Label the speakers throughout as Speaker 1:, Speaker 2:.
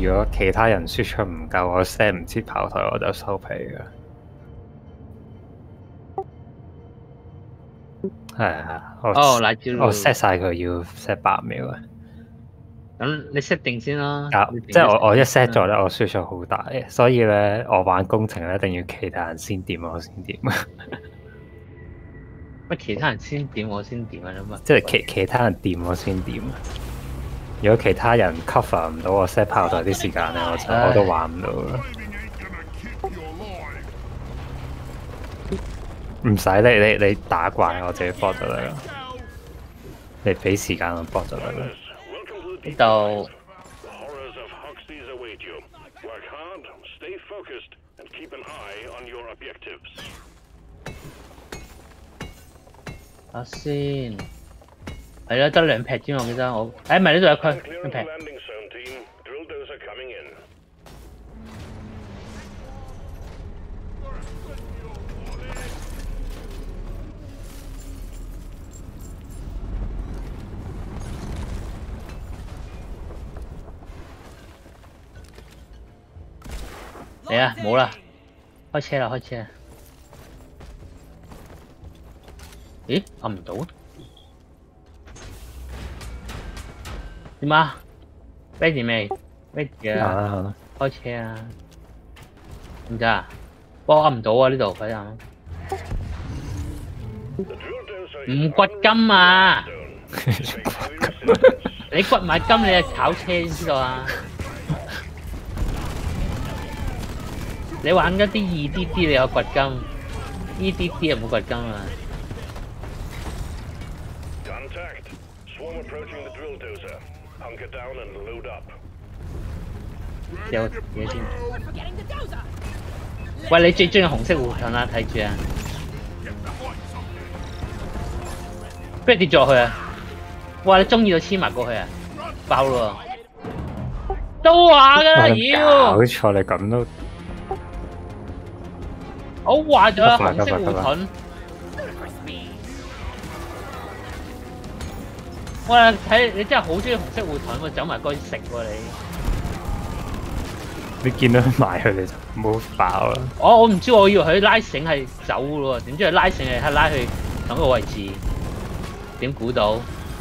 Speaker 1: 如果其他人輸出唔夠，我 set 唔切炮台我就收皮㗎。係啊，我 set 晒佢要 set 8秒啊。
Speaker 2: 咁你 set 定先啦。
Speaker 1: 即係我一 set 咗咧，我輸出好大嘅，所以咧我玩工程咧一定要其他人先點我先點。
Speaker 2: 乜其他人先點我先點啊？乜？
Speaker 1: 即係其他人掂我先點。如果其他人 cover 唔到我 set 炮台啲時間咧，我都玩唔到啦。唔使你打怪，我自己搏就得啦。你俾時間我搏就得啦。
Speaker 2: 呢度。睇下先，係啦，得2劈啫，我記得我。誒，唔係呢度有區2劈。嚟啊，冇啦，開車啦，開車啦。咦，按唔到？點啊 ？ready 未 ？ready 啊！開車啊！唔得啊！幫我按唔到啊！呢度睇下。唔掘金啊！你掘埋金，你係炒車，知唔知道啊？你玩嗰啲2DD 你有掘金，EDD 又冇掘金啊！有嘢先。喂，你最中意紅色護盾啦，睇住啊！不如跌咗落去啊！哇，你中意到黐埋過去啊！爆咯！都話㗎，妖！
Speaker 1: 搞錯你咁都〜
Speaker 2: 我壞咗啦，紅色護盾。哇！睇你真係好中意紅色護盾喎，走埋過去食喎你。
Speaker 1: 你見到佢埋佢你就冇爆啦。
Speaker 2: 我唔知，我以為佢拉繩係走嘅喎，點知佢拉繩係拉去等個位置，點估到？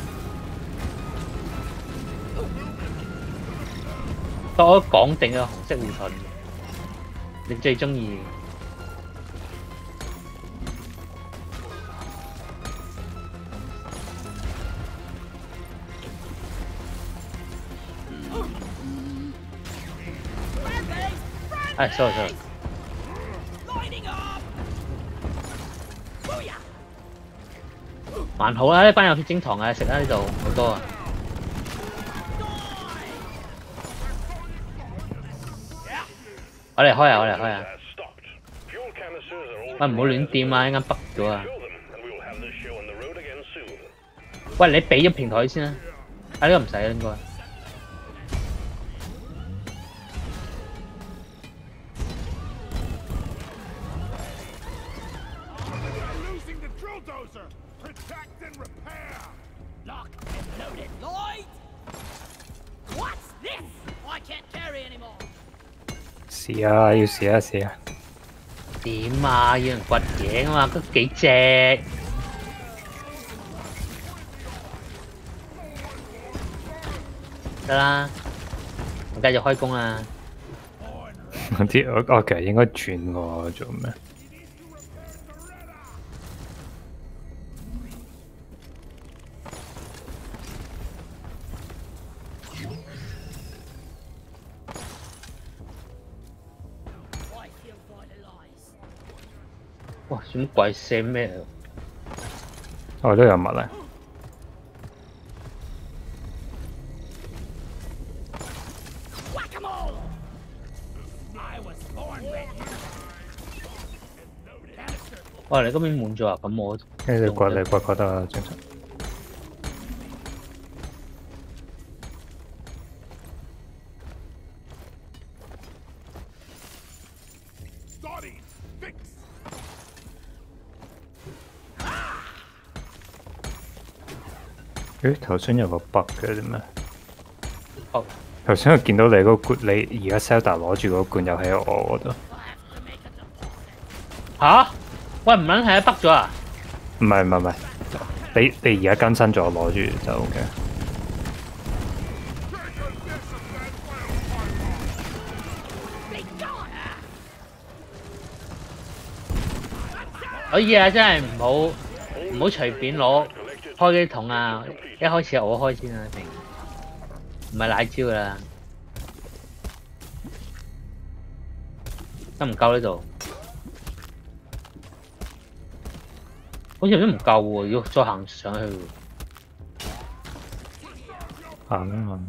Speaker 2: 我講定啊，紅色護盾，你最中意。哎 ，sorry。還好啦，呢班有血晶糖啊，食啦呢度好多啊。我嚟開啊！我嚟開啊！喂，唔好亂掂啊！一陣間北咗啊！喂，你俾咗平台先啊！啊，呢個唔使應該。
Speaker 1: 試啊！要試一試啊！
Speaker 2: 點啊？要人掘嘢啊嘛，都幾隻。得啦，我繼續開工啦。
Speaker 1: 我其實應該轉喎，做咩？
Speaker 2: 哇！什麼鬼聲咩？
Speaker 1: 我都有物啊！哇！你嗰邊滿咗啊？咁我你掘得啦，正常。誒，頭先有個 bug 嘅點咩？
Speaker 2: 哦，
Speaker 1: 頭先我見到你嗰罐，你而家 Zelda 攞住嗰罐又喺我嗰度。
Speaker 2: 吓？喂，唔撚係啊，北咗啊？
Speaker 1: 唔係，你而家更新咗攞住就 OK。
Speaker 2: 可以啊，真係唔好隨便攞開機筒啊！一開始係我開先啊，明？唔係奶招㗎啦，得唔夠呢度？好似都唔夠喎，要再行上去喎。
Speaker 1: 行啊！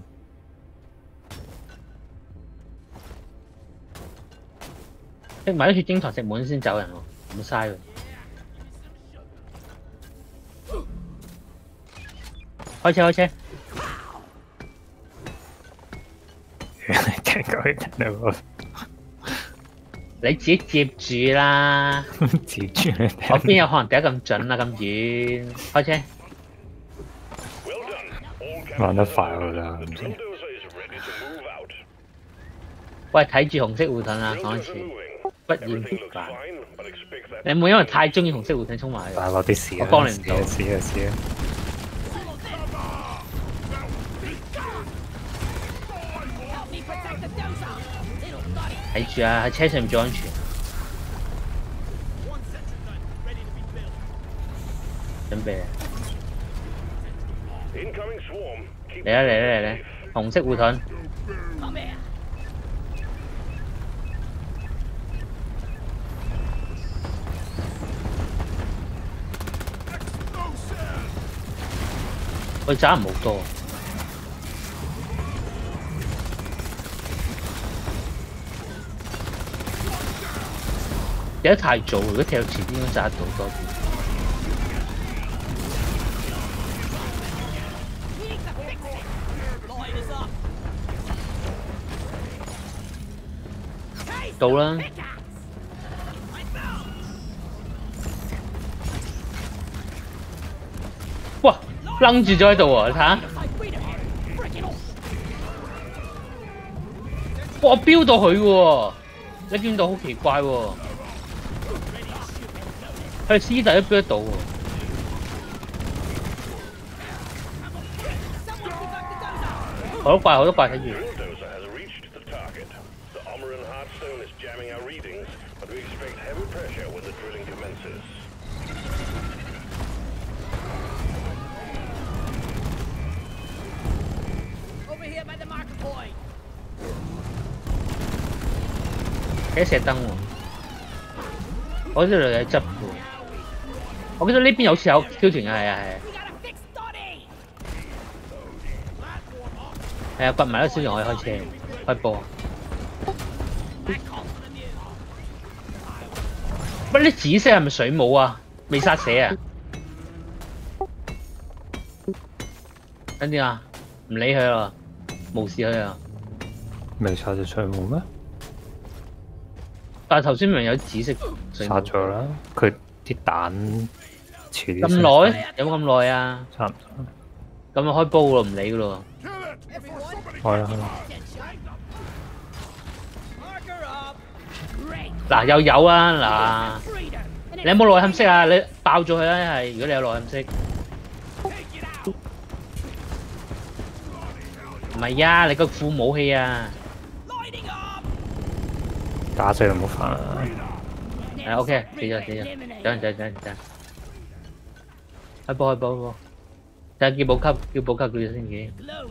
Speaker 2: 食埋啲血晶糖食滿先走人喎，咁嘥喎。開車！
Speaker 1: 聽過佢聽到我，
Speaker 2: 你自己接住啦。
Speaker 1: 接住你。
Speaker 2: 我邊有可能掟得咁準啊？咁遠，開車。
Speaker 1: 玩得快我覺得，唔知。
Speaker 2: 喂，睇住紅色護盾啊！講一次，不厭必煩。你有冇因為太中意紅色護盾衝埋去？
Speaker 1: 攞啲屎啊！
Speaker 2: 我幫你唔到。
Speaker 1: 試啊！
Speaker 2: 睇住啊！喺車上面最安全。準備啊！嚟！紅色護盾。喂，斬唔好多。踢得太早，如果踢到前邊應該炸得到多啲。到啦！哇，擸住咗喺度喎，你睇下。哇，飆到佢喎，你見到好奇怪喎。佢屍體都飆得到喎。好多怪睇住。幾射燈喎！我呢度有執喎。我記得呢邊好似有挑團嘅，係啊。係啊，掘埋啲小團可以開車，開波。乜啲紫色係咪水母啊？未殺死啊？跟住啊，唔理佢啦，無視佢啊。
Speaker 1: 未殺隻水母咩？
Speaker 2: 但係頭先明明有紫色水母。殺
Speaker 1: 咗啦，佢啲蛋遲啲。
Speaker 2: 咁耐？有冇咁耐啊？
Speaker 1: 差唔
Speaker 2: 多。咁就開煲咯，唔理噶咯。
Speaker 1: 開啦。
Speaker 2: 嗱，又有啊嗱，你有冇內涵色啊？你爆咗佢啦，係如果你有內涵色。唔係啊，你個副武器啊。
Speaker 1: 打死就冇煩啦。
Speaker 2: 係 OK， 死咗，等。開波，睇下叫補給叫咗先嘅。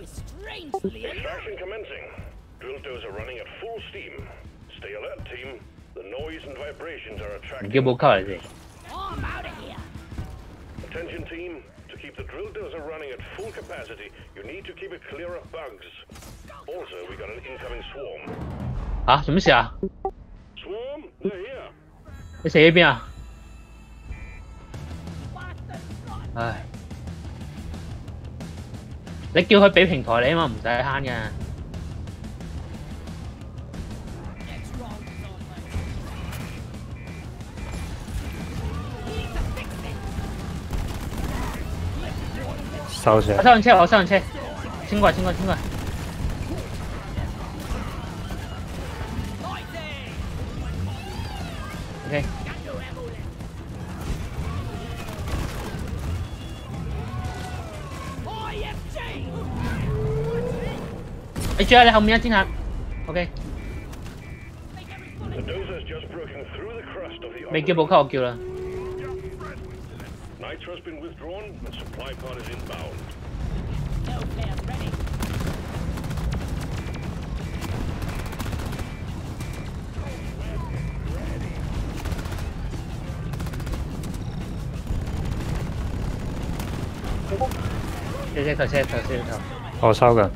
Speaker 2: 唔叫補給嚟先。Keep the drill dozer running at full capacity. You need to keep it clear of bugs. Also, we got an incoming swarm. 啊，做咩事啊 ？Swarm, they're here. 你死喺邊啊？唉，你叫佢俾平台你啊嘛，唔使慳嘅。
Speaker 1: 收車。
Speaker 2: 我收緊車，清怪。
Speaker 3: OK。你住喺你後面啊，天下。OK。未叫補給，我叫啦。
Speaker 2: Nitro's been withdrawn and supply pod is inbound.
Speaker 4: Okay, I'm ready.
Speaker 3: 車。
Speaker 1: 我收緊。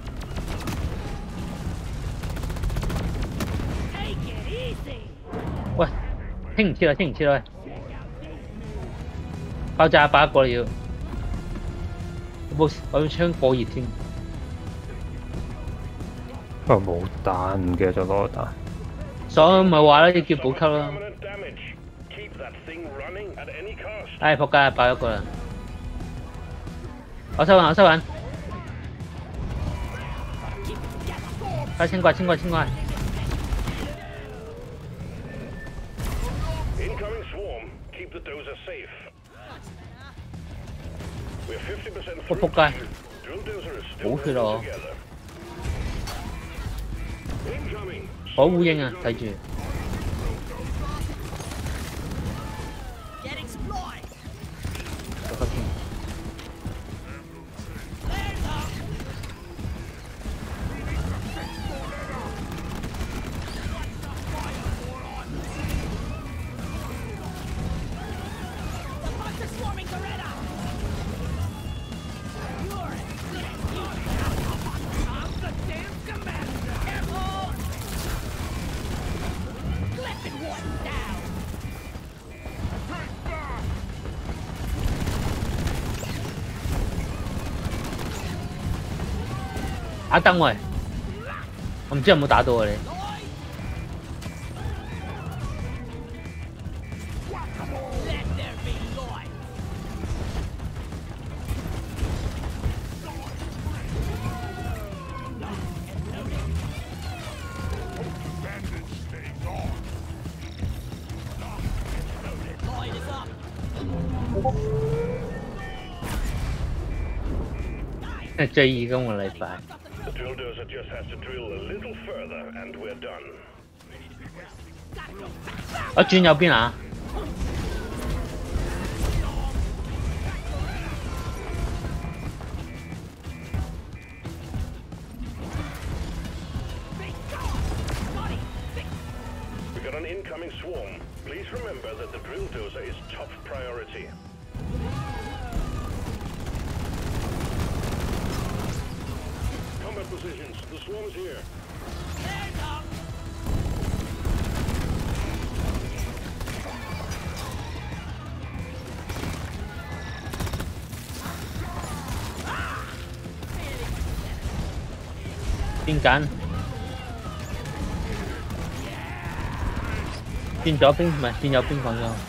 Speaker 3: 喂，清唔切啦！爆炸爆一個要，我要槍過熱添。
Speaker 1: 冇彈，唔記得咗攞彈。
Speaker 3: 所以咪話啦，要叫補給咯。唉，仆街，爆一個啦！我收緊。快清怪！我仆街，冇血咯！保護鷹啊，睇住。打燈喂，我唔知有冇打到啊你。最易今個禮拜。
Speaker 2: The drill-dozer just has to drill a little further, and we're done.
Speaker 3: 我轉右邊啊！
Speaker 2: We got an incoming swarm. Please remember that the drill-dozer is top priority. Combat positions. The swarm's here.
Speaker 3: Bên cạnh bên chỗ bên mà bên右邊còn右。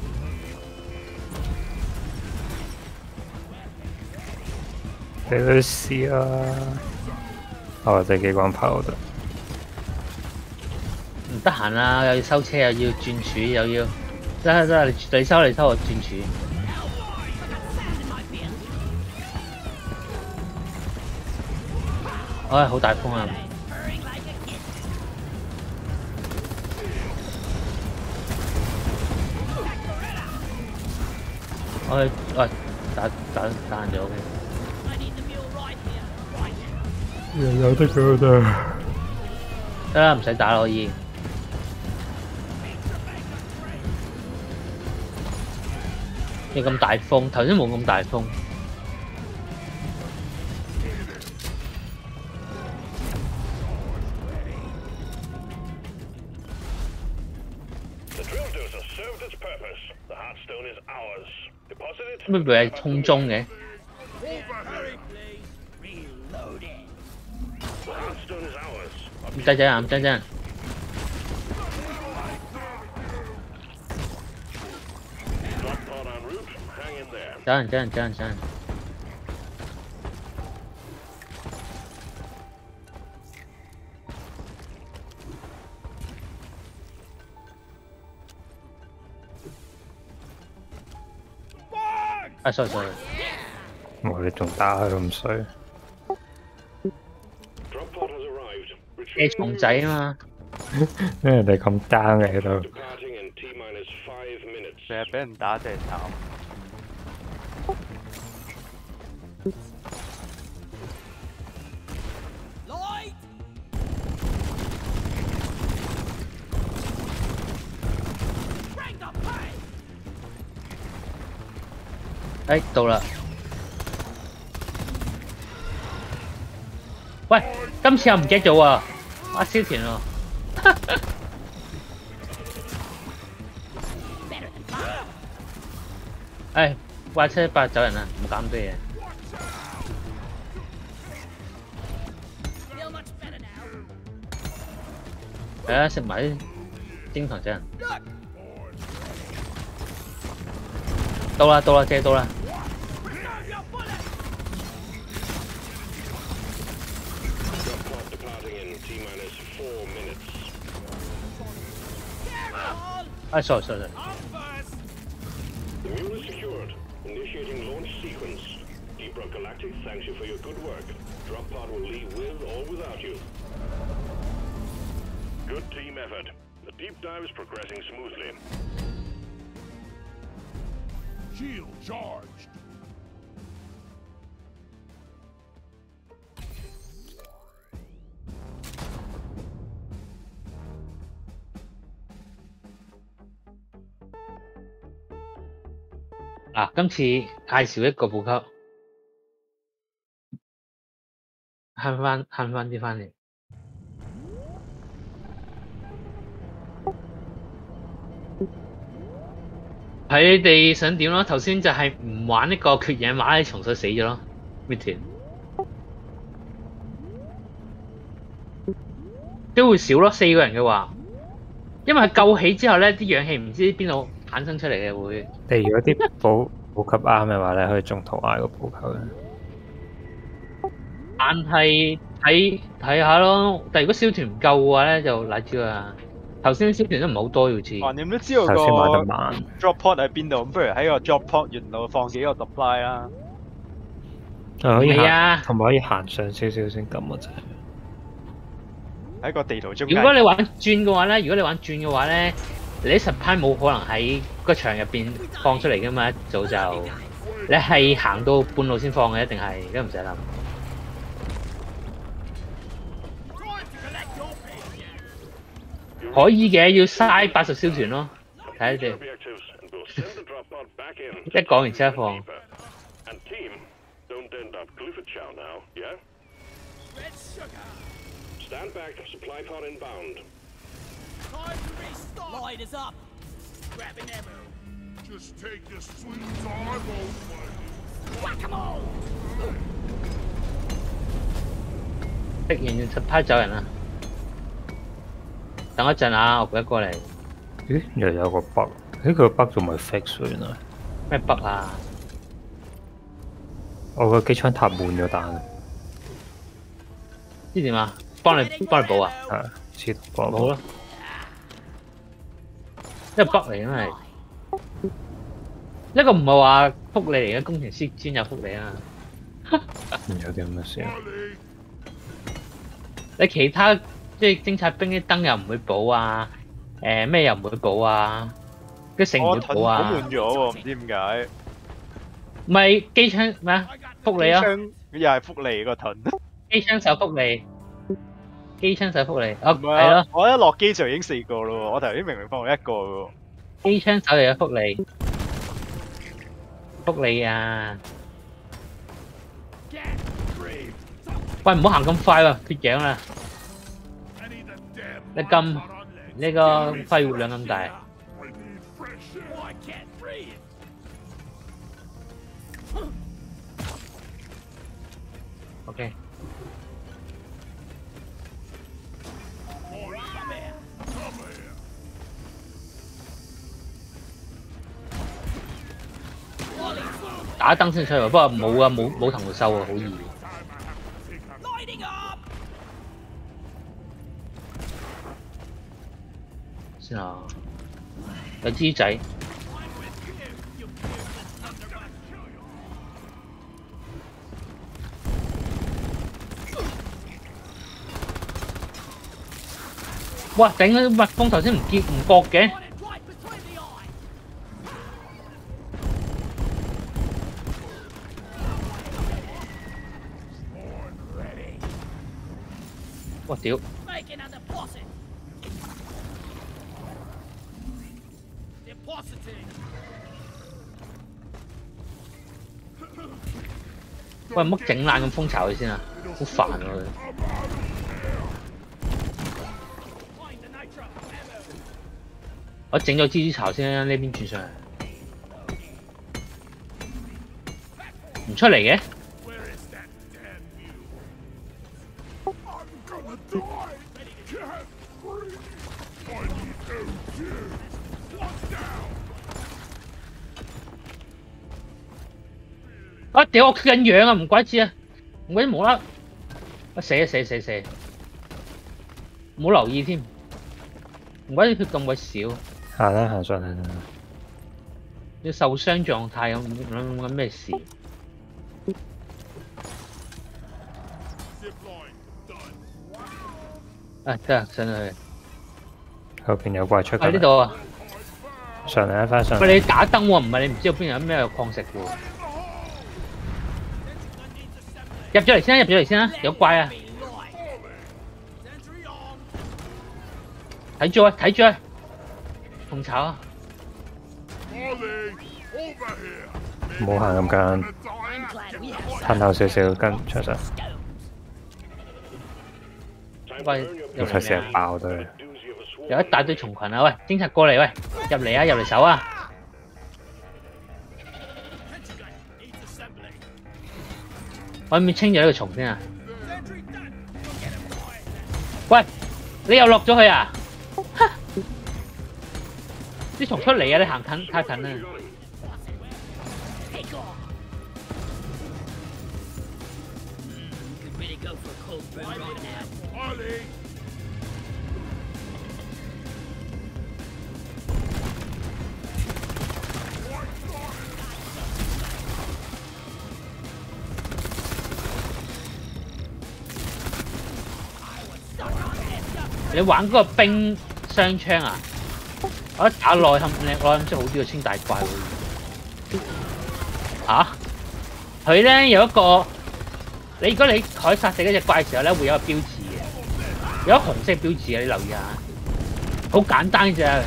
Speaker 1: 你去試啊！哦，隻機關炮度。
Speaker 3: 唔得閒啊，又要收車，又要轉柱，又要得你收我轉柱。唉，好大風啊！喂，打爛咗嘅。
Speaker 1: 有得佢得。
Speaker 3: 得啦，唔使打啦，可以。你咁大風，頭先冇咁大風。咩佢係衝中嘅？唔得啫，唔得啫。走人。 啊，sorry，
Speaker 1: 我哋仲打佢咁衰。
Speaker 3: 你蟲仔啊嘛。
Speaker 1: 因為人哋咁 down 嘅喺度。
Speaker 5: 成日俾人打真係慘。
Speaker 3: 哎，到啦！喂，今次又唔記得咗啊！阿燒田啊！哎，壞車8走人啦，唔好搞咁多嘢。係啊，食埋啲精糖仔人。到啦，借到啦。哎，sorry。The
Speaker 2: mule is secured. Initiating launch sequence. Deep Rock Galactic thanks you for your good work. Drop pod will leave with or without you. Good team effort. The deep dive is progressing smoothly.
Speaker 6: Shield charged.
Speaker 3: 嗱，今次介紹一個補給，慳翻啲翻嚟。睇你哋想點咯？頭先就係唔玩呢個缺氧馬，蟲水死咗咯，搣團都會少咯。4個人嘅話，因為救起之後咧，啲氧氣唔知邊度產生出嚟嘅會。
Speaker 1: 你如果啲補給啱嘅話咧，可以中途嗌個補給嘅。
Speaker 3: 但係睇下咯，但係如果燒團唔夠嘅話咧，就賴招啊！頭先燒團都唔係好多，好似。
Speaker 5: 橫掂都知道個 drop pod 喺邊度，咁不如喺個 drop pod 沿路放幾個 supply 啦。
Speaker 1: 可以行，同埋可以行上少少先撳啊！真係。
Speaker 5: 喺個地圖中間。
Speaker 3: 如果你玩轉嘅話咧，你啲 supply 冇可能喺個場入邊放出嚟噶嘛，一早就你係行到半路先放嘅，一定係，而家唔使諗。可以嘅，要嘥80燒團咯，睇下你。一講完即刻放。
Speaker 2: Stand back, supply pod inbound.
Speaker 4: Time to restock. Light is up. Grabbing ammo.
Speaker 6: Just take your sweet time, old buddy.
Speaker 4: Whack-a-mole.
Speaker 3: 逼完要7批走人啦。等一陣啊，我過嚟。
Speaker 1: 咦？又有個 bug， 佢個 bug 仲未 fix 原來。
Speaker 3: 咩 bug 啊？
Speaker 1: 我個機槍塔滿咗彈。
Speaker 3: 知點啊？幫你補啊？
Speaker 1: 係，知道幫我。
Speaker 3: 好啦。一個 bug 嚟，因為一個唔係話福利嚟嘅，工程師專有福利啊。
Speaker 1: 有啲咁嘅事。
Speaker 3: 你其他即係偵察兵啲燈又唔會補啊，咩又唔會補啊，啲成唔會補啊。
Speaker 5: 我悶咗喎，唔知點解。
Speaker 3: 唔係機槍咩啊？福利啊！
Speaker 5: 又係福利個盾。
Speaker 3: 機槍手福利。機槍手福利，
Speaker 5: 係咯，我一落機就已經4個咯，我頭先明明放咗1個嘅喎。
Speaker 3: 機槍手又有福利，福利啊！喂，唔好行咁快喎，缺氧啦！你咁呢個肺活量咁大。OK。打燈先出嚟，不過冇啊，冇藤條收啊，好易。先啊，有支仔。 哇！頂嗰啲蜜蜂頭先唔覺嘅。我屌！喂，唔好整爛咁蜂巢佢先啊！好煩啊佢。我整咗蜘蛛巢先啦，呢邊轉上嚟。唔出嚟嘅。啊！屌我缺緊氧啊！唔怪之啊，唔怪之無啦，死！冇留意添，唔怪之佢咁鬼少。
Speaker 1: 行啦，行上嚟啦。
Speaker 3: 要受傷狀態咁諗緊咩事？啊，得啊，上去。
Speaker 1: 後邊有怪出緊。
Speaker 3: 喺呢度啊！
Speaker 1: 上嚟一翻上嚟。
Speaker 3: 喂，你打燈喎，唔係你唔知道邊有咩礦石喎。入咗嚟先啦，有怪啊！睇住啊！紅炒啊！
Speaker 1: 唔好行咁近，褪後少少跟出上。
Speaker 3: 喂，
Speaker 1: 有齊成日爆對。
Speaker 3: 有一大堆蟲群啊！喂，偵察過嚟，喂，入嚟手啊！我可唔可以清咗呢個蟲先啊？喂，你又落咗去啊？啲蟲出嚟啊！你行近太近啦。你玩嗰個冰雙槍啊？我一打內冚先好啲喎，清大怪喎。嚇？佢咧有一個，如果你海殺死嗰隻怪嘅時候咧，會有一個標誌嘅，有一個紅色標誌啊！你留意下，好簡單啫，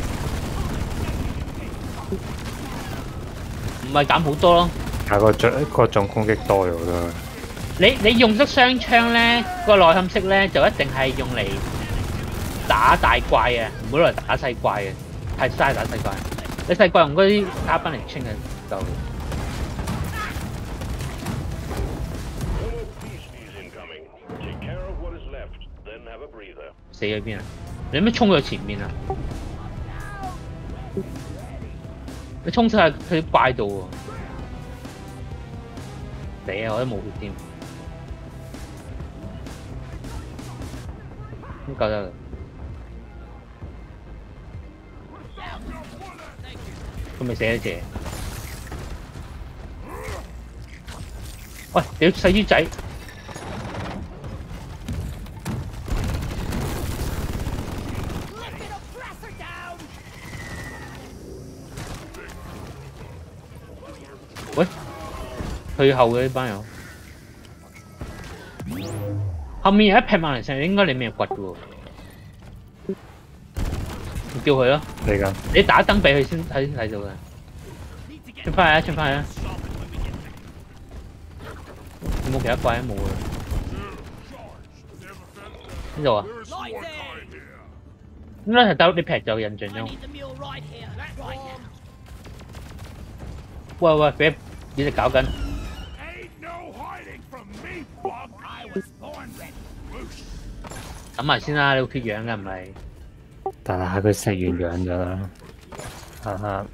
Speaker 3: 唔係減好多咯。
Speaker 1: 但係個種攻擊多咗咯。
Speaker 3: 你用得雙槍咧，個內冚式咧就一定係用嚟打大怪嘅，唔好攞嚟打細怪嘅，係嘥打細怪。你細怪用嗰啲卡賓嚟清嘅就。死喺邊啊？你咩衝咗前面啊？你衝出去佢啲怪度喎！死啊！我都冇血添。咁夠得啦。佢未死一隻。喂，屌細豬仔！喂，退後嘅呢班友。後面有一劈萬靈石，應該你未掘嘅喎。叫佢咯。
Speaker 1: 嚟緊。
Speaker 3: 你打燈俾佢先睇到嘅。出翻去啊！有冇其他怪啊？冇啊。呢度啊？應該係得呢劈就印象中。喂，俾你哋搞緊。抌埋先啦，你會缺氧㗎唔係？
Speaker 1: 但係佢食完氧咗啦，哈哈。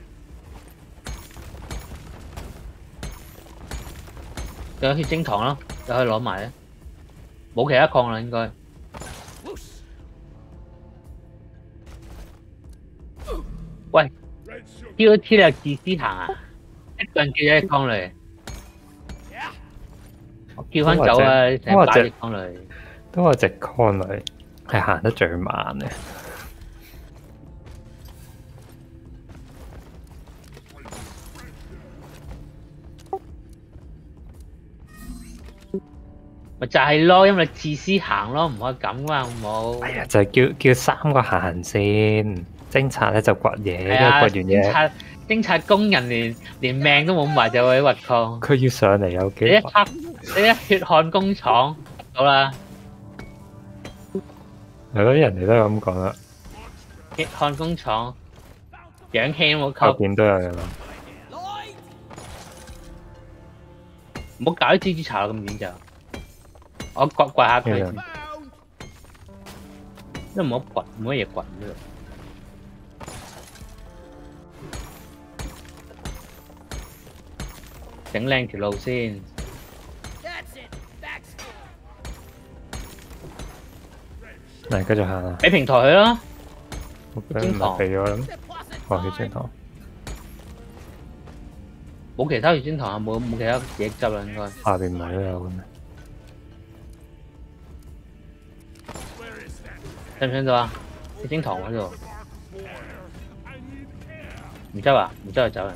Speaker 3: 仲有血晶糖咯，就可以攞埋咧。冇其他礦啦，應該。喂 ，T.O.T 你又自私行啊？一個人叫咗隻礦嚟，我叫翻走啊！你成日打隻礦嚟。
Speaker 1: 都係隻礦嚟， 係行得最慢嘅。
Speaker 3: 咪就係咯，因為你自私行咯，唔可以咁噶，好冇？
Speaker 1: 係啊，就係叫3個行先，偵察咧就掘嘢，
Speaker 3: 係啊，
Speaker 1: 掘完嘢。
Speaker 3: 偵察工人連命都冇埋就會掘礦。
Speaker 1: 佢要上嚟有幾？
Speaker 3: 你一血汗工廠好啦。
Speaker 1: 係咯，人哋都係咁講啦。
Speaker 3: 血汗工廠，氧氣都冇
Speaker 1: 後
Speaker 3: 吸。
Speaker 1: 邊都有人啦。
Speaker 3: 唔好搞啲蜘蛛巢咁遠就。我掘下佢先，都唔好掘，冇乜嘢掘呢度。整靚條路先。
Speaker 1: 嚟繼續行啊！
Speaker 3: 俾平台佢咯。
Speaker 1: 天堂俾咗啦。哦，血晶堂。
Speaker 3: 冇其他血晶堂啊，冇其他嘢執啦，應該。
Speaker 1: 下邊唔係都有嘅咩？
Speaker 3: 聽唔聽到啊？血晶堂嗰度。唔執啊？唔執就走人。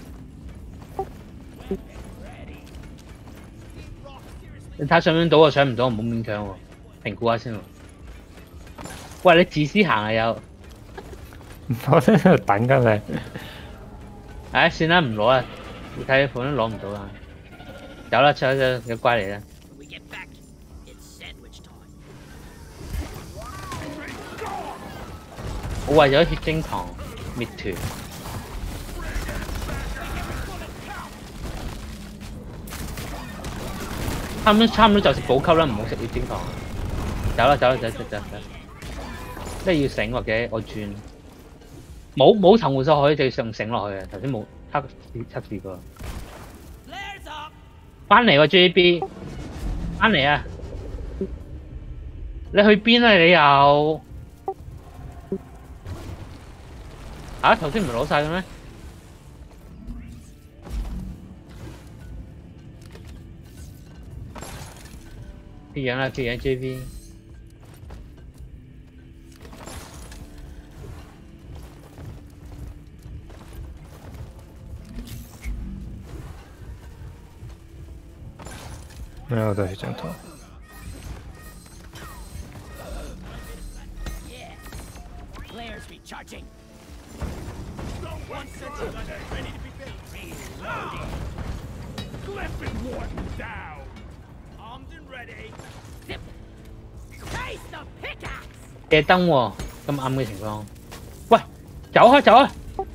Speaker 3: 你睇上唔到啊？上唔到，唔好勉強喎。評估下先喎。喂，你自私行啊又？
Speaker 1: 我喺度等緊你。
Speaker 3: 唉，算啦，唔攞啦。你睇款都攞唔到啦。走啦，走，你乖嚟啦。我為咗血晶堂滅團。差唔多就食補給啦，唔好食血晶堂。走啦，走。即係要醒或者我轉。冇藤換手可以就上醒落去啊！頭先冇測試過。翻嚟喎 JB， 翻嚟啊！你去邊啊？你又啊？頭先唔係攞晒嘅咩？缺氧啦，缺氧 JB。
Speaker 1: 咩我都係正堂。
Speaker 3: 夜燈喎，咁暗嘅情況。喂，走啊！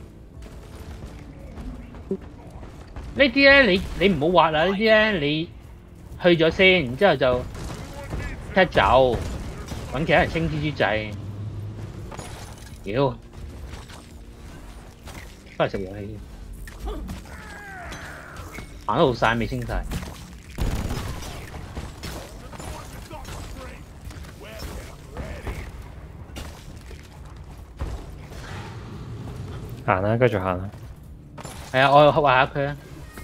Speaker 3: 呢啲咧，你唔好挖啦，呢啲咧你。去咗先，然之後就踢走，揾其他人清蜘蛛仔。屌，翻嚟食遊戲先。行得好晒，未清晒。
Speaker 1: 行啦，繼續行啦。
Speaker 3: 係啊，我畫下佢啊，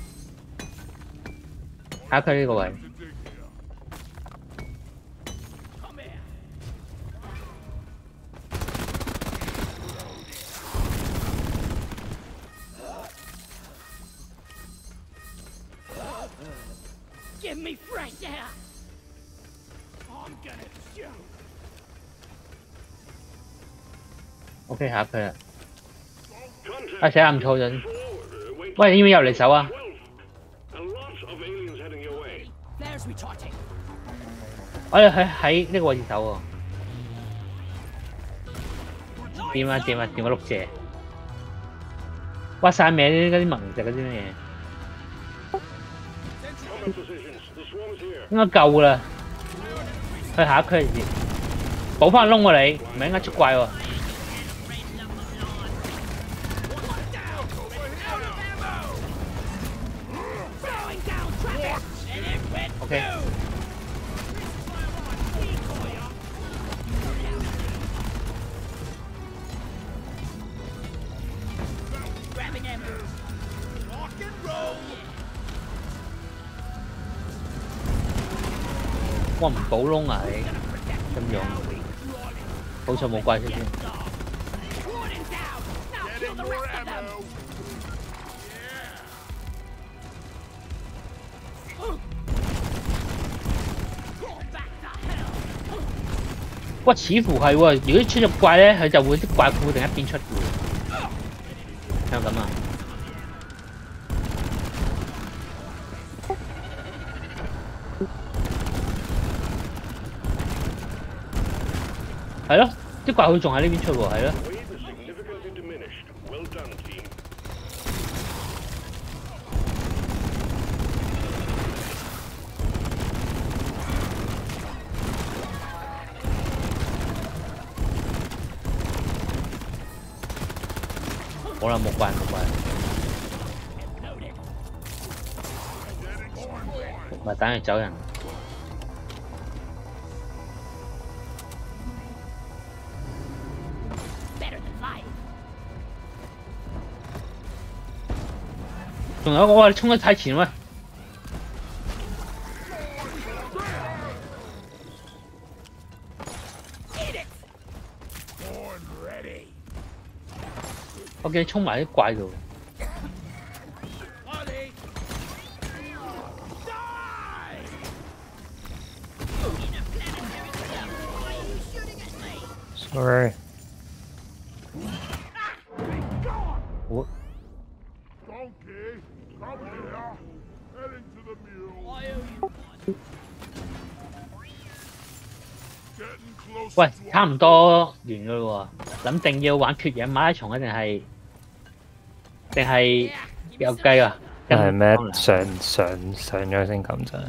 Speaker 3: 下佢呢個位。
Speaker 4: Give me fresh air. I'm gonna shoot.
Speaker 3: OK， 下一區啦。啊，寫暗錯咗。喂，你要唔要入嚟手啊？我哋喺呢個位置手喎。掂啊掂啊掂個碌蔗。挖晒命嗰啲萌石嗰啲乜嘢。應該夠啦，去下一區先，補翻窿喎你，唔係應該出怪喎。OK。哇！唔補窿啊你，咁用。 好彩冇怪出先。哇，似乎係喎，如果出咗怪咧，佢就會啲怪固定一邊出嘅喎。係咪咁啊？係咯，啲怪佢仲喺呢邊出喎，係咯。好啦，冇怪冇怪，咪等佢走人。仲有一個，哇！你衝得太前喂！我見你衝埋啲怪度。
Speaker 1: Sorry。我。喂，差唔多完㗎咯喎，諗定要玩缺氧馬拉松啊，定係有雞啊？ 係咩？上咗先撳咋？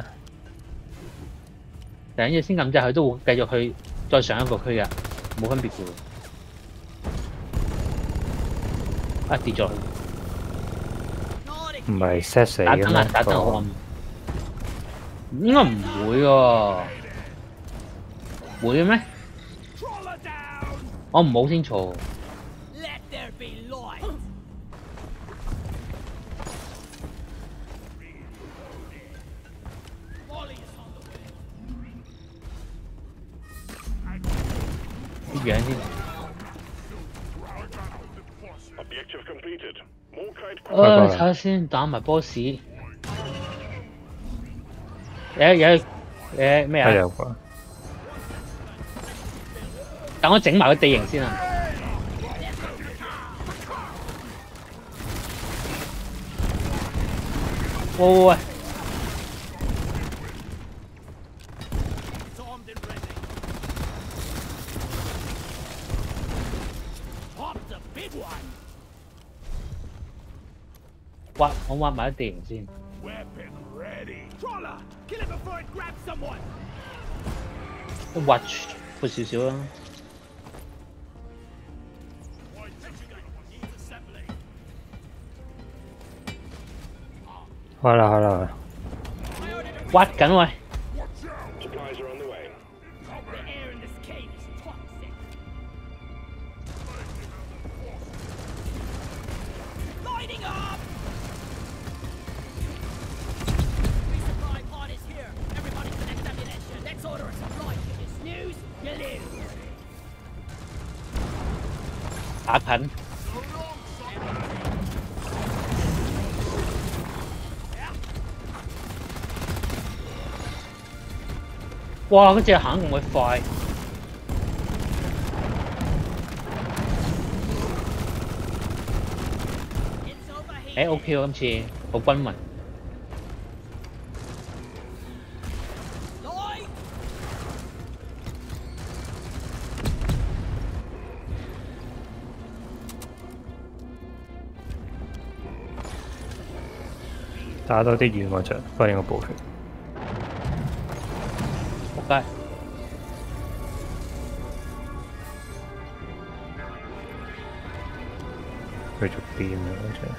Speaker 3: 上咗先撳咋，佢都會繼續去再上一個區㗎，冇分別㗎喎。啊跌咗！
Speaker 1: 唔係 set 死嘅咩？
Speaker 3: 打燈我應該唔會喎，會咩？我唔好清楚。啲樣先。睇下先，打埋 boss。有咩啊？
Speaker 1: 有啩。
Speaker 3: 等我整埋個地形先啊！喂！我挖埋啲地形先。都挖闊少少啦。
Speaker 1: 開啦！
Speaker 3: 挖緊喂！打近。哇！嗰隻行咁鬼快。OK 喎，今次好均勻。
Speaker 1: 打多啲遠嗰隻，幫我補血。
Speaker 3: 仆街！
Speaker 1: 佢做邊啊嗰隻？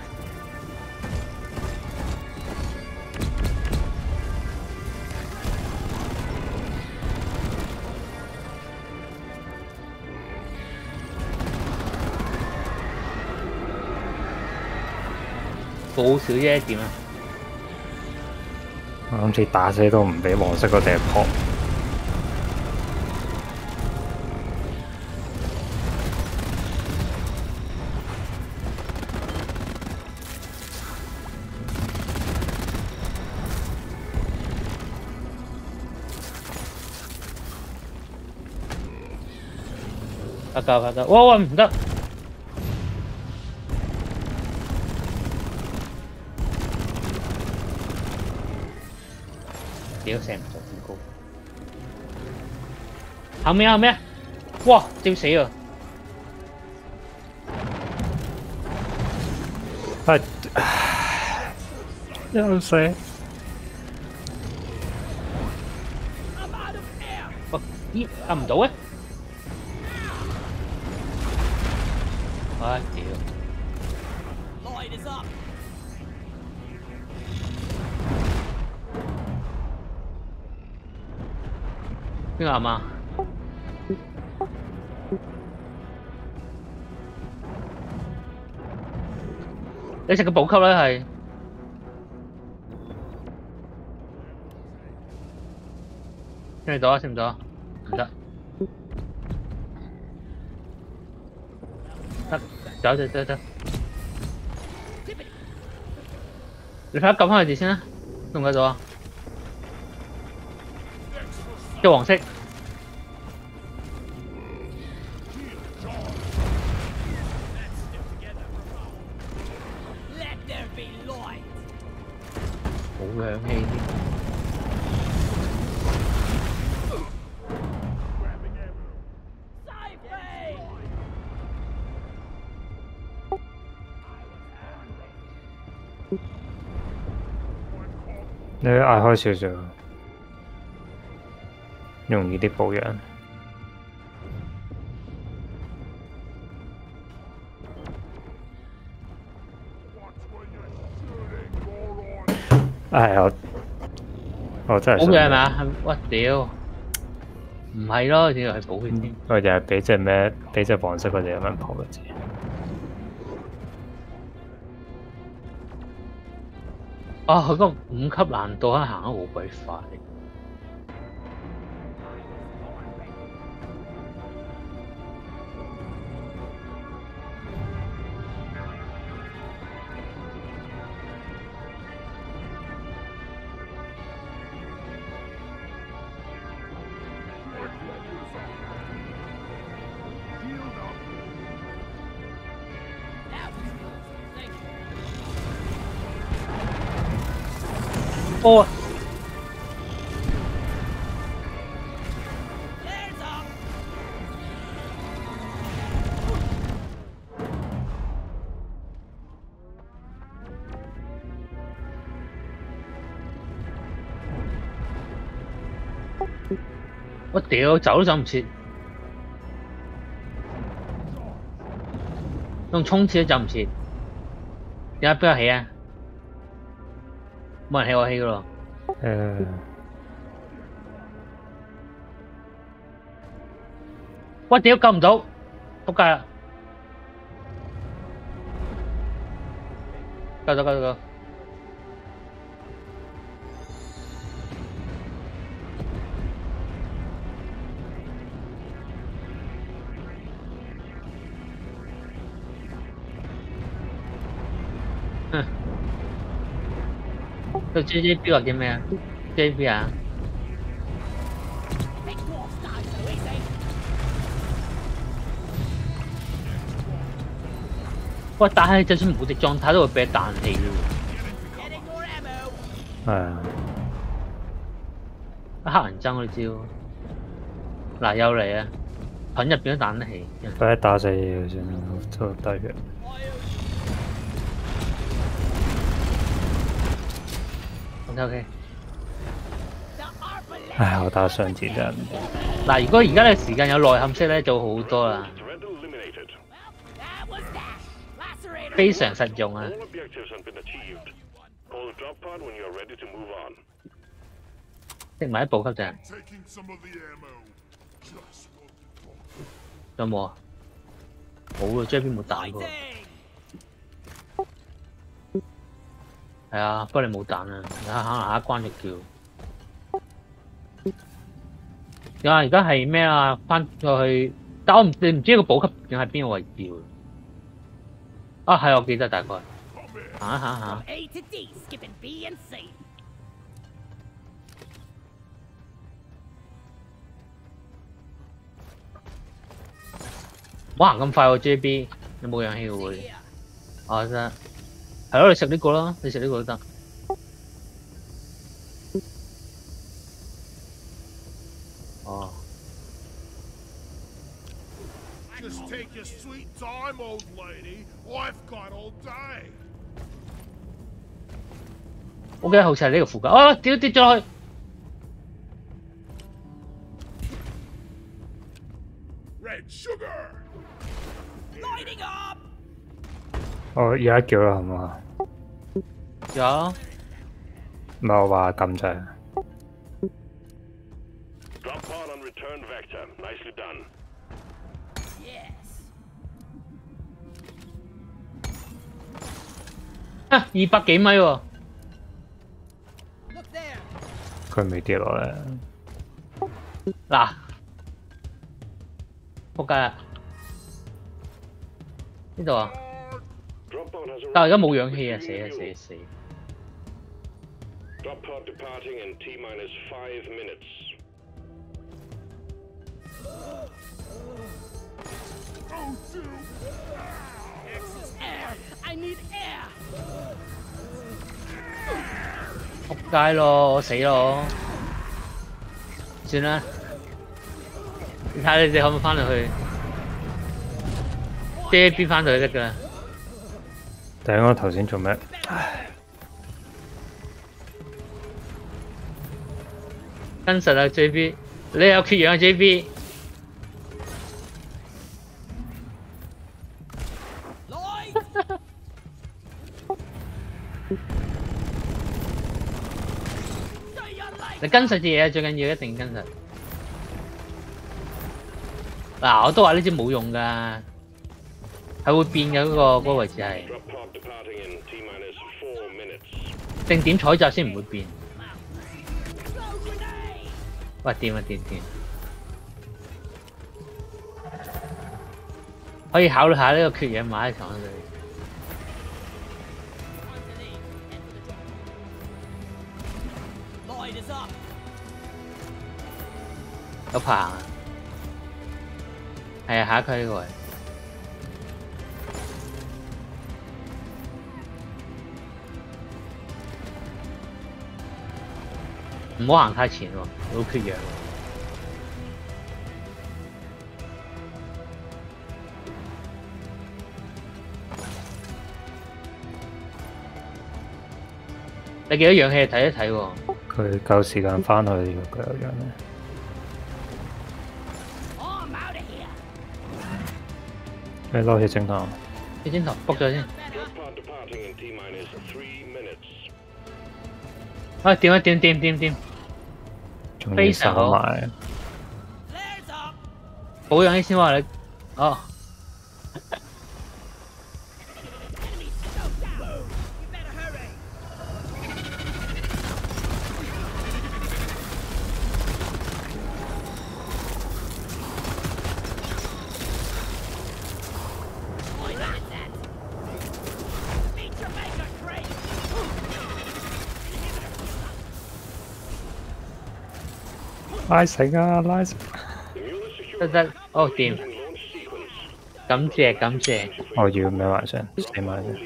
Speaker 3: 好少啫，點啊？
Speaker 1: 我今次打死都唔俾黃色嗰隻撲。
Speaker 3: 拍夠拍夠，哇唔得！屌射唔到咁高，後面後面，哇照死啊！
Speaker 1: 又死！
Speaker 3: 咦撳唔到嘅？唉屌！邊個啊？你食個補給咧係？食唔到啊？食唔到啊？唔得，得，走。你快啲撳翻佢字先啦，用唔用到啊？即係黃色。冇氧氣添。
Speaker 1: 你嗌開少少，容易啲保養。我真係
Speaker 3: 保養係咪啊？我屌，唔係咯，只係補血添。
Speaker 1: 我就係俾隻咩，俾隻黃色嗰隻有乜破嘅字。
Speaker 3: 啊！佢嗰個5級難度行得好鬼快。哦！我屌，走都走唔切，用衝刺都走唔切。點解邊個起啊？冇人起我起噶咯。我屌救唔到，仆街啦！救！個 JJB 話叫咩啊 ？JB 啊？喂，但係就算無敵狀態都會俾彈氣嘅喎。係啊，黑人憎嗰招。嗱又嚟啊！菌入邊都彈得起。
Speaker 1: 快啲打死佢先啦，都低血。
Speaker 3: OK。
Speaker 1: 唉，我打上次真係唔掂。
Speaker 3: 嗱，如果而家嘅時間有內嵌式咧，就好多啦，非常實用啊！食埋啲補給咋？有冇啊？冇啊 ，JB 冇彈過。係啊，不過你冇彈啊，可能下一關就叫。有啊，而家係咩啊？翻過去，但我你唔知個補給點喺邊個位置喎？啊，係我記得大概。行。 唔好行咁快喎 ，JB 有冇氧氣會？哦得，係咯，你食呢個咯，你食呢個都得。哦。
Speaker 6: Just take your sweet time, old lady. I've got all day.
Speaker 3: OK， 好似係呢個附近。哦，屌跌咗落去。
Speaker 6: Red sugar.
Speaker 4: Lighting up.
Speaker 1: 我而家叫啦，係嘛？
Speaker 3: 有。
Speaker 1: 唔係我話撳掣。
Speaker 2: Drop pod on return vector. Nicely done.
Speaker 4: Yes.
Speaker 3: 啊，200幾米喎。
Speaker 4: Look there.
Speaker 1: 佢未跌落嚟。
Speaker 3: 嗱，仆街啦！呢度啊，但係而家冇氧氣啊，死啊死啊死！
Speaker 2: Drop pod departing in T-minus 5 minutes.
Speaker 4: Air. I need air.
Speaker 3: 仆街咯，我死咯！算啦，你睇下你哋可唔可以翻到去？遮邊翻到去得㗎啦。
Speaker 1: 頂我頭先做咩？唉，
Speaker 3: 跟實啊 JB， 你有缺氧啊 JB。你跟實啲嘢最緊要，一定跟實。嗱，我都話呢支冇用㗎，係會變嘅嗰個位置係。定點採集先唔會變。喂，掂啊掂掂！可以考慮下呢個缺氧買喺床度。有排行啊！係啊，下一區呢個位。唔好行太前喎，好缺氧。你幾多氧氣睇一睇喎？
Speaker 1: 佢夠時間翻去，佢有氧咩？你攞起偵探。
Speaker 3: 起偵探卜咗先。啊！掂啊掂掂掂掂！
Speaker 1: 仲要手埋。
Speaker 3: 保養啲先話你。哦。
Speaker 1: 拉繩啊！拉繩！
Speaker 3: 得，哦掂，感謝感謝。
Speaker 1: 我要咩話先？死埋先。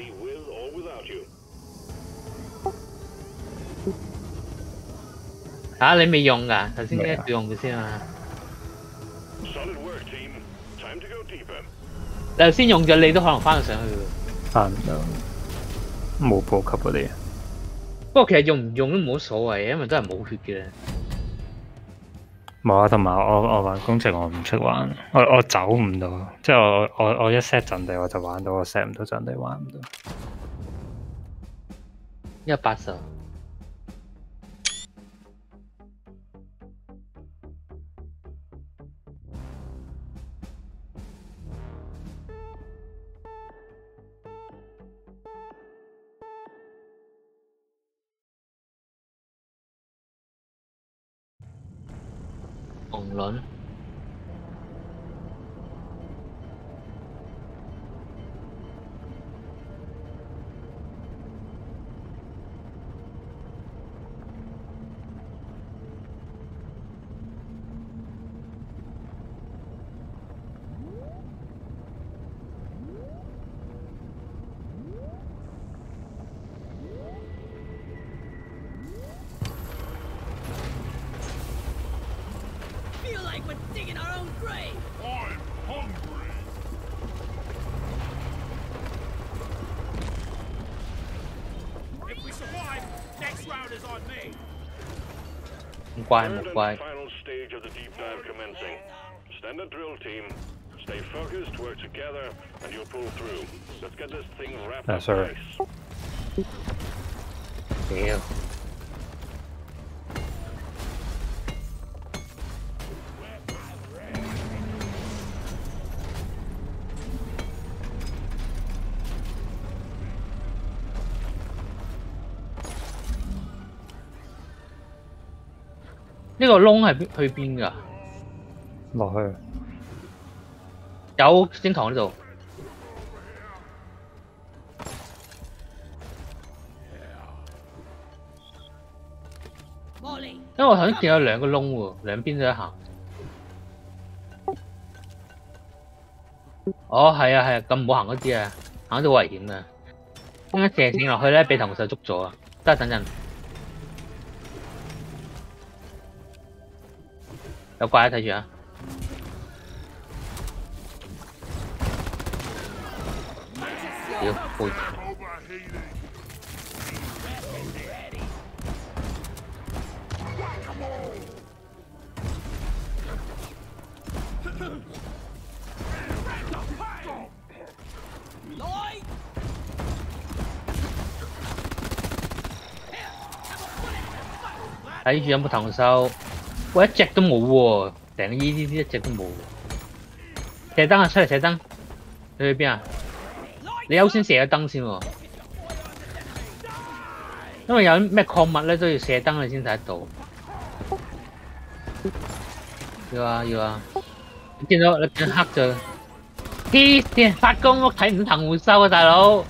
Speaker 3: 啊！你未用㗎？頭先一用嘅先嘛。你頭先用咗，你都可能翻到上去㗎。
Speaker 1: 翻唔到，冇補給嗰啲。
Speaker 3: 不過其實用唔用都冇所謂，因為都係冇血嘅。
Speaker 1: 冇啊，同埋我玩工程我唔識玩，我走唔到，即係我一 set 陣地我就玩到，我 set 唔到陣地玩唔到。
Speaker 3: 180。紅輪。 唔怪唔怪。
Speaker 2: Standard drill team. Stay focused, work together, and you'll pull through. Let's get this thing wrapped up nice.
Speaker 3: 屌！呢個窿係去邊㗎？
Speaker 1: 落去。
Speaker 3: 有天堂呢度。因為我頭先見有兩個窿喎，兩邊都得行。哦，係啊係啊，咁唔好行嗰啲啊，行嗰啲好危險啊！點解射線落去咧，俾同事捉咗啊？得等陣。有怪啊，睇住啊！屌，背。睇住有冇藤獸，喂一隻都冇喎，成個 EDD 一隻都冇。射燈啊，出嚟射燈！你去邊啊？你優先射咗燈先喎，因為有咩礦物咧都要射燈你先睇得到。要啊要啊！你見到你見黑咗，黐線發光屋睇唔到藤獸啊，大佬！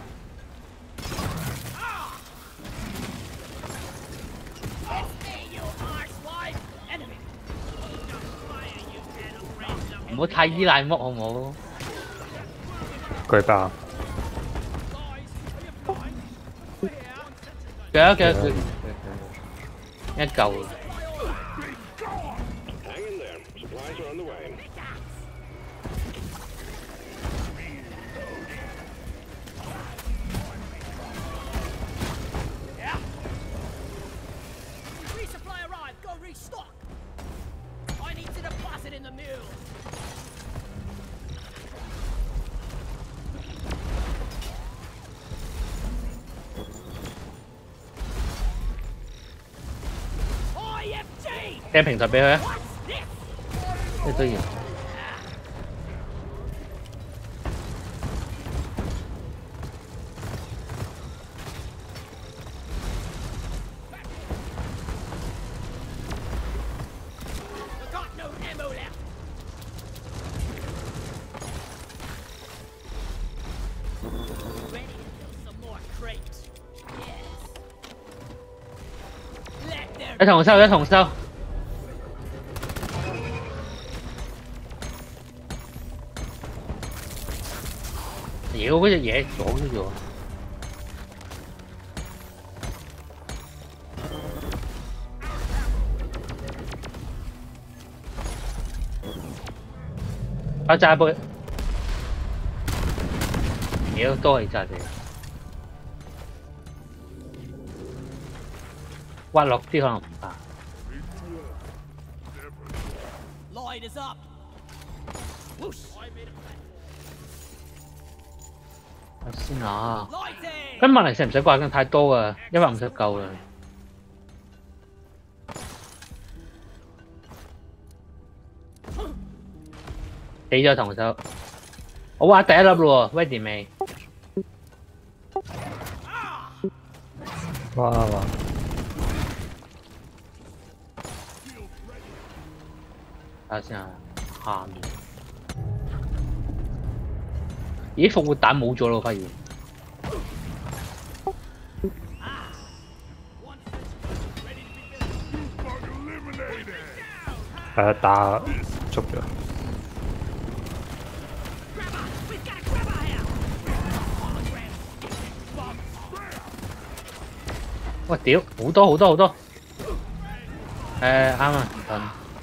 Speaker 3: 唔好太依賴屋好唔好？
Speaker 1: 巨爆！
Speaker 3: 幾多？一嚿。掟平台俾佢啊！一堆嘢。一同收，一同收。屌嗰隻嘢左咗啫喎！爆炸杯！屌都係炸嘅，挖落啲可能唔怕。先啊！咁物嚟使唔使掛緊太多啊？150夠啦。死咗同手，我挖第一粒咯喎 ，ready 未？
Speaker 1: 哇哇！
Speaker 3: 睇下先啊，下面。咦，復活蛋冇咗咯，發現。
Speaker 1: 打捉咗。
Speaker 3: 喂，屌，好多好多好多。啱啊，等。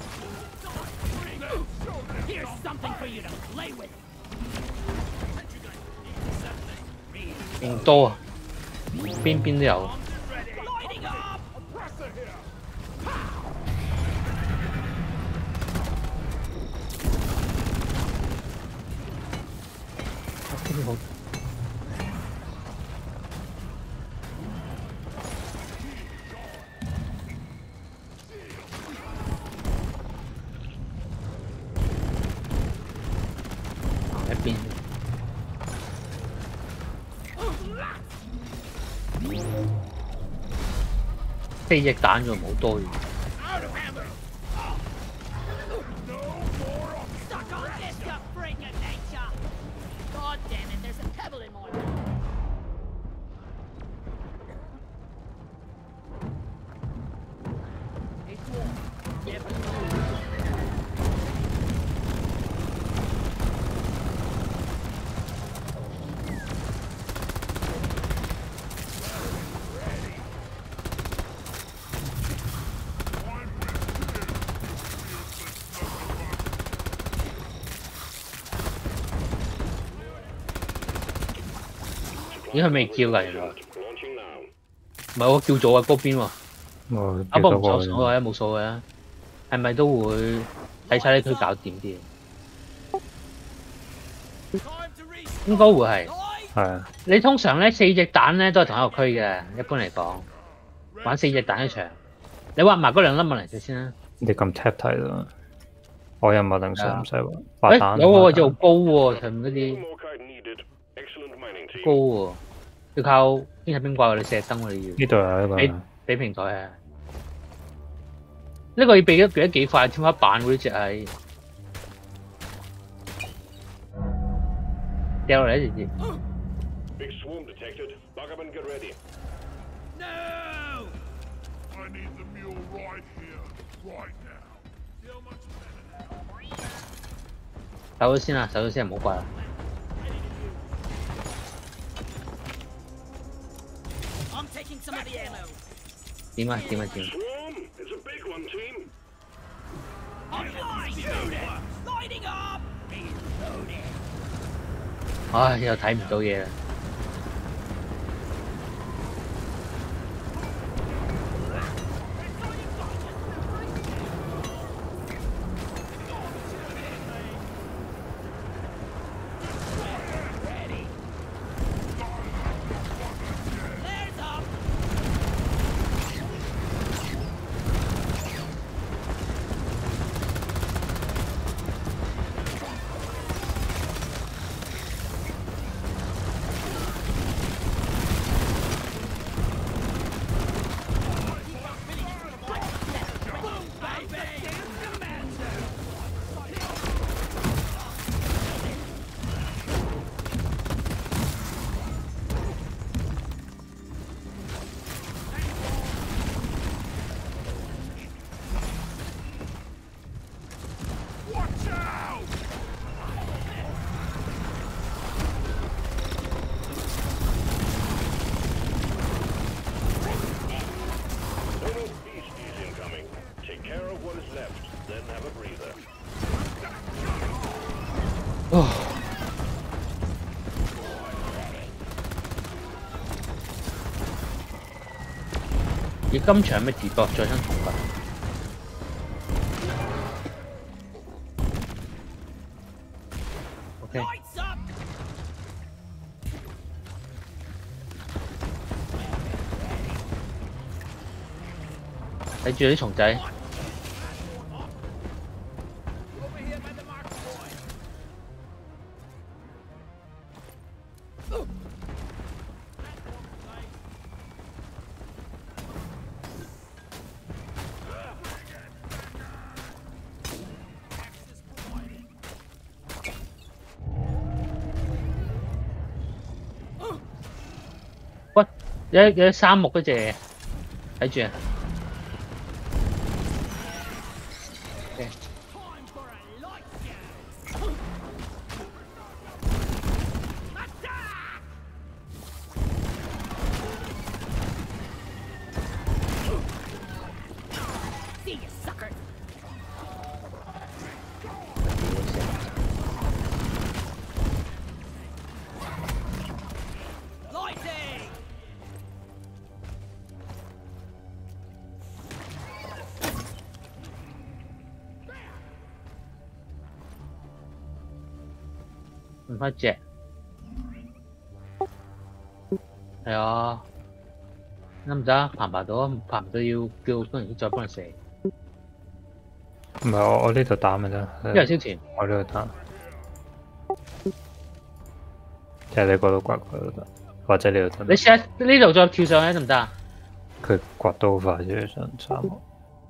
Speaker 3: 勁多啊，邊邊都有。 一邊。4隻蛋仲冇多嘢。咦，佢未叫㗎原來，唔係我叫咗啊嗰邊喎。不過唔錯嘅，冇數嘅，係咪都會睇晒呢區搞掂啲？應該會係。係啊。你通常咧4隻蛋咧都係同一個區嘅，一般嚟講，玩4隻蛋一場。你畫埋嗰2粒物嚟睇先啦。
Speaker 1: 你咁 tap 睇啦，我又冇定上唔使畫蛋。
Speaker 3: 有個位置好高喎，上面嗰啲。高喎，要靠邊係邊掛你射燈喎你要。呢度有一個。俾平台啊！呢個要避得幾快，天花板嗰隻係掉落嚟直接。走咗先啦，走咗先唔好掛啦。點啊？唉，又睇唔到嘢啦。而今場咩 debug 再生同吧？睇住啲蟲仔。喂，有3木嗰隻，睇住啊！換翻隻。 係啊，得唔得？爬唔爬到啊？爬唔到要叫工人再幫你射。
Speaker 1: 唔係我呢度打咪得。
Speaker 3: 因為燒錢。
Speaker 1: 我呢度打。即係你嗰度刮佢都得，或者呢度得。
Speaker 3: 你試下呢度再跳上去得唔得啊？
Speaker 1: 佢刮到好快啫，上3號。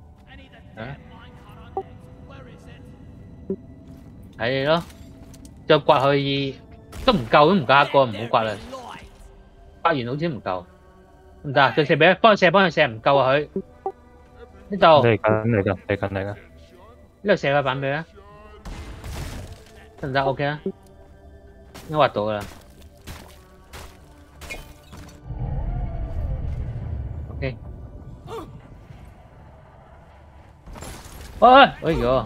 Speaker 3: 係咯，再刮佢都唔夠，唔夠一個，唔好刮啦。刮完好似唔夠，唔得，再射俾佢，幫佢射，唔夠啊佢。呢度。嚟緊。呢度射個板俾佢啊，得唔得 ？OK 啊，應該畫到噶啦。OK。哎呦！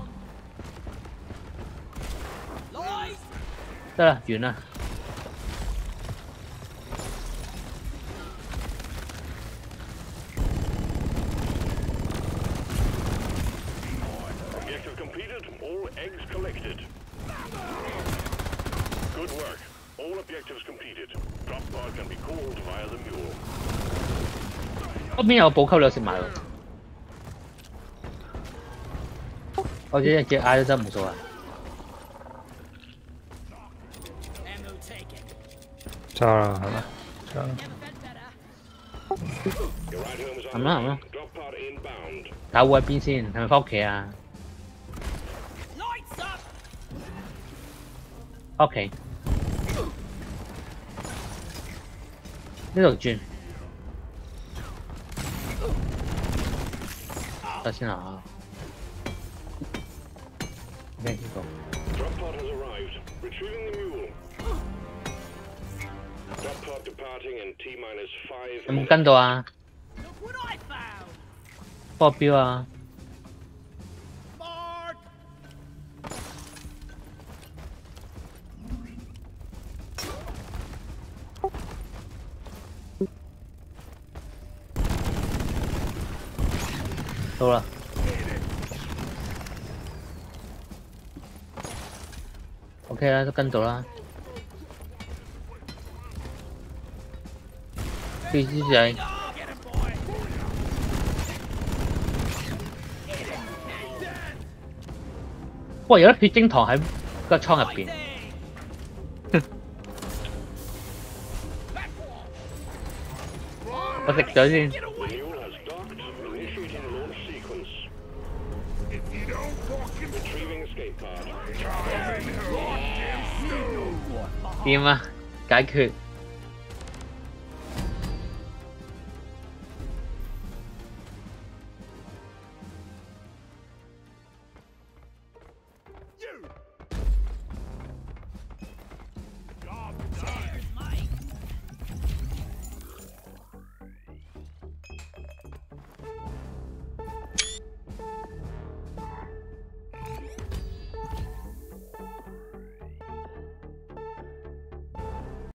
Speaker 3: 得啦，完啦。
Speaker 2: Objective completed. All eggs collected. Good work. All objectives completed. Drop pod can be called via the mule.
Speaker 3: 嗰邊有補給你食埋喎。我只隻嗌都得冇所謂。
Speaker 1: 揸啦，係咪？揸啦。
Speaker 3: 係咪？打會喺邊先？係咪返屋企啊？返屋企。呢度轉。得先啊。OK， 呢個。有冇跟到啊？波標啊！到啦。OK 啦，都跟到啦。對豬仔。哇！有粒血晶糖喺個倉入邊。我食咗先。掂啊！解決。